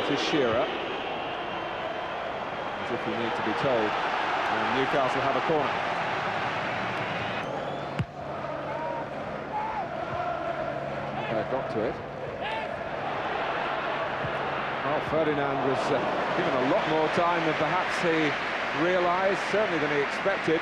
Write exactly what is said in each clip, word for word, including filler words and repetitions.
to Shearer. As if you need to be told. And Newcastle have a corner. They got to it. Well, Ferdinand was uh, given a lot more time than perhaps he realised, certainly than he expected.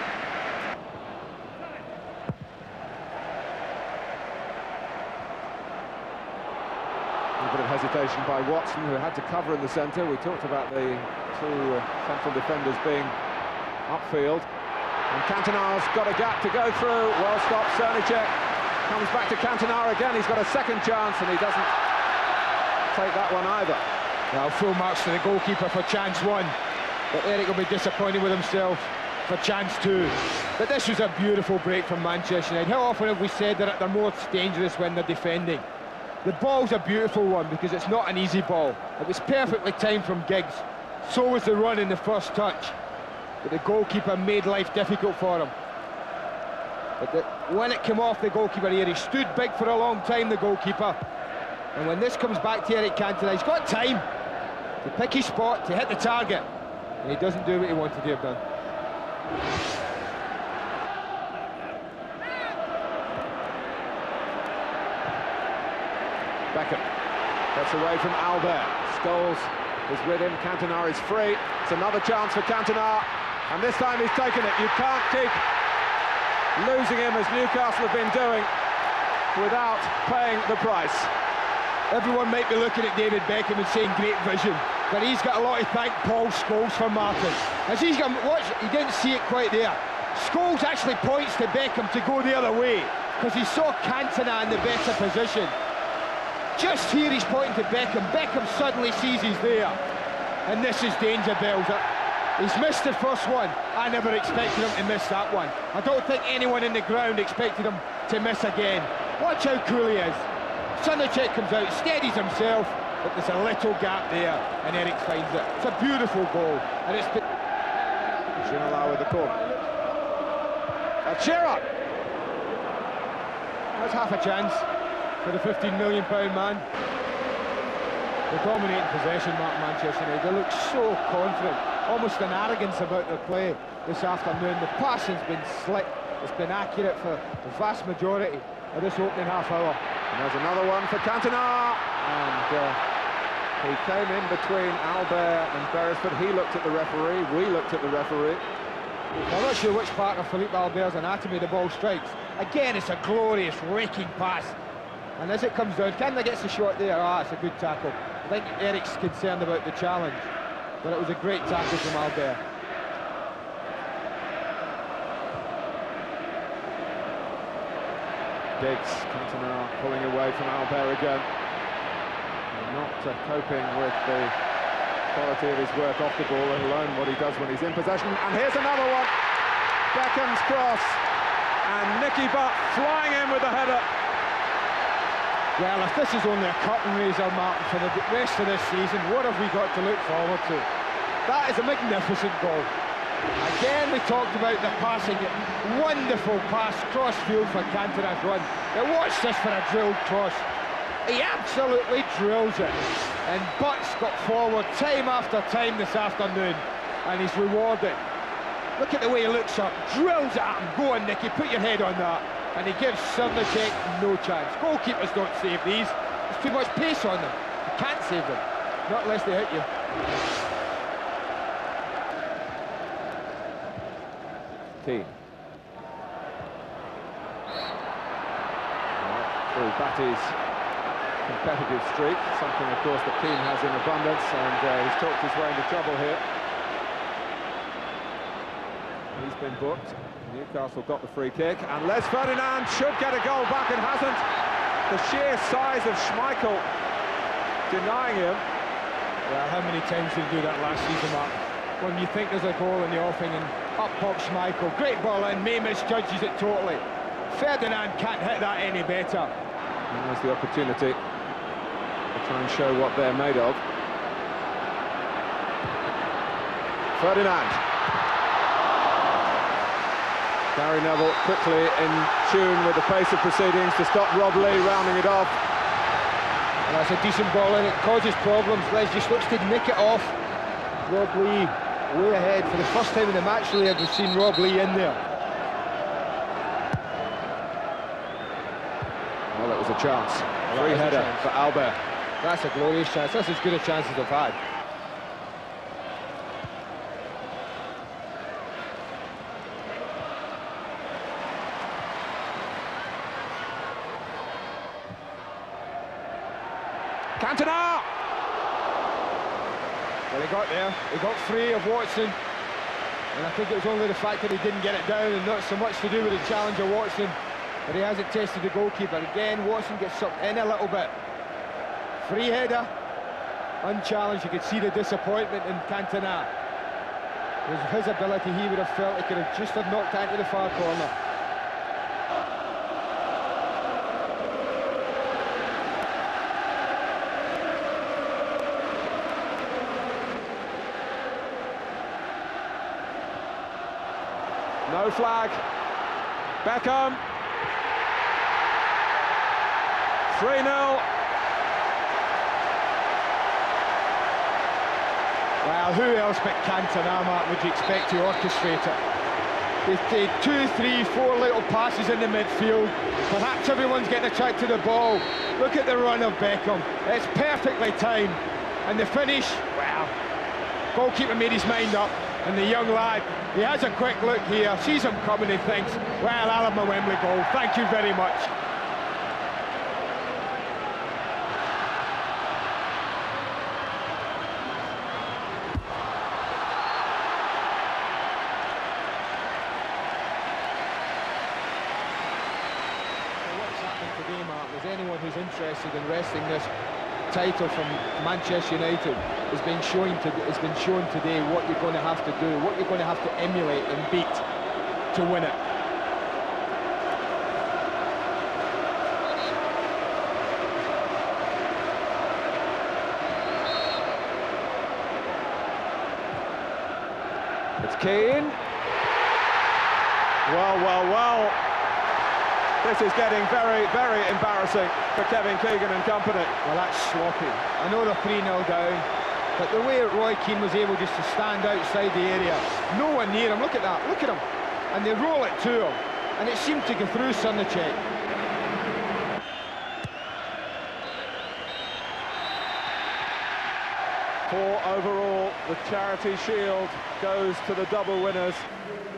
A bit of hesitation by Watson, who had to cover in the centre. We talked about the two uh, central defenders being upfield. And Cantona's got a gap to go through. Well stopped, Cernicek comes back to Cantona again. He's got a second chance and he doesn't take that one either. Well, full marks to the goalkeeper for chance one. But Eric will be disappointed with himself for chance two. But this was a beautiful break from Manchester United. How often have we said that they're most dangerous when they're defending? The ball's a beautiful one because it's not an easy ball. It was perfectly timed from Giggs. So was the run in the first touch. But the goalkeeper made life difficult for him. But the, when it came off the goalkeeper here, he stood big for a long time, the goalkeeper. And when this comes back to Eric Cantona, he's got time to pick his spot, to hit the target. And he doesn't do what he wanted to have done. Beckham gets away from Albert. Scholes is with him. Cantona is free. It's another chance for Cantona, and this time he's taken it. You can't keep losing him as Newcastle have been doing without paying the price. Everyone might be looking at David Beckham and saying great vision, but he's got a lot to thank Paul Scholes for, Martin. As he's got, watch, he didn't see it quite there. Scholes actually points to Beckham to go the other way because he saw Cantona in the better position. Just here he's pointing to Beckham. Beckham suddenly sees he's there. And this is danger bells. He's missed the first one. I never expected him to miss that one. I don't think anyone in the ground expected him to miss again. Watch how cool he is. Cernicek comes out, steadies himself, but there's a little gap there, and Eric finds it. It's a beautiful goal, and it's been... Ginola with the corner. Uh, Shearer! That's half a chance for the fifteen million pound man. They're dominating possession, Mark, Manchester United. They look so confident, almost an arrogance about their play this afternoon. The passing's been slick, it's been accurate for the vast majority of this opening half hour. And there's another one for Cantona, and uh, he came in between Albert and Beresford. He looked at the referee, we looked at the referee. I'm not sure which part of Philippe Albert's anatomy the ball strikes. Again, it's a glorious raking pass. And as it comes down, Canada gets the shot there. Ah, it's a good tackle. I think Eric's concerned about the challenge, but it was a great tackle from Albert. Giggs, Cantona pulling away from Albert again. And not uh, coping with the quality of his work off the ball, let alone what he does when he's in possession. And here's another one. Beckham's cross. And Nicky Butt flying in with the header. Well, if this is only a curtain raiser, Martin, for the rest of this season, what have we got to look forward to? That is a magnificent goal. Again, we talked about the passing. Wonderful pass, cross-field for Cantona's run. Now watch this for a drilled cross. He absolutely drills it. And Butt's got forward time after time this afternoon, and he's rewarded. Look at the way he looks up, drills it at him. Go on, Nicky, put your head on that. And he gives Cernicek no chance. Goalkeepers don't save these. There's too much pace on them. You can't save them, not unless they hit you. Keane. Through Batty's competitive streak, something of course that Keane has in abundance, and uh, he's talked his way into trouble here. He's been booked. Newcastle got the free kick, and Les Ferdinand should get a goal back and hasn't. The sheer size of Schmeichel denying him. Well, how many times did he do that last season, Mark? When you think there's a goal in the offing and up pops Schmeichel. Great ball in, May misjudges it totally. Ferdinand can't hit that any better. And there's the opportunity to try and show what they're made of. Ferdinand. Gary Neville quickly in tune with the pace of proceedings to stop Rob Lee rounding it off. That's a decent ball and it causes problems. Les just looks to nick it off. Rob Lee way ahead. For the first time in the match really I've seen Rob Lee in there. Well, it was a chance. Well, Free header chance. for Albert. That's a glorious chance. That's as good a chance as they've had. Cantona! Well, he got there. He got free of Watson. And I think it was only the fact that he didn't get it down and not so much to do with the challenge of Watson. But he hasn't tested the goalkeeper. Again, Watson gets sucked in a little bit. Free header. Unchallenged. You could see the disappointment in Cantona. With his ability, he would have felt he could have just have knocked that into the far corner. No flag. Beckham. three nil. Well, who else but Cantona, Mark, would you expect to orchestrate it? They've played two, three, four little passes in the midfield. Perhaps everyone's getting a track to the ball. Look at the run of Beckham. It's perfectly timed. And the finish, well, goalkeeper made his mind up. And the young lad, he has a quick look here, sees him coming and thinks, well, I'll have my Wembley goal. Thank you very much. What's happening today, Mark, is anyone who's interested in wresting this title from Manchester United has been showing to has been shown today what you're going to have to do, what you're going to have to emulate and beat to win it. It's Keane. Well, well, well. This is getting very, very embarrassing for Kevin Keegan and company. Well, that's sloppy. I know they're three nil down, but the way Roy Keane was able just to stand outside the area, no one near him, look at that, look at him. And they roll it to him, and it seemed to go through Srnicek. Four overall, the Charity Shield goes to the double winners.